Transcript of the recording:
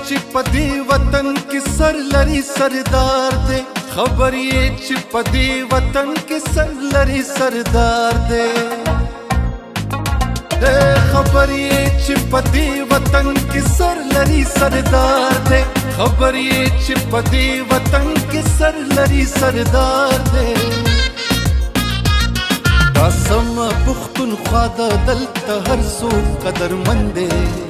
چې په دې وطن کې سر لري سردار دی خبر یې چې په دې وطن کې سر لري سردار دی خبر یې چې په دې وطن کې سر لري سردار دی خبر یې چې په دې وطن کې سر لري سردار دی دا سم پښتونخوا د دلته هر څوک قدرمند دی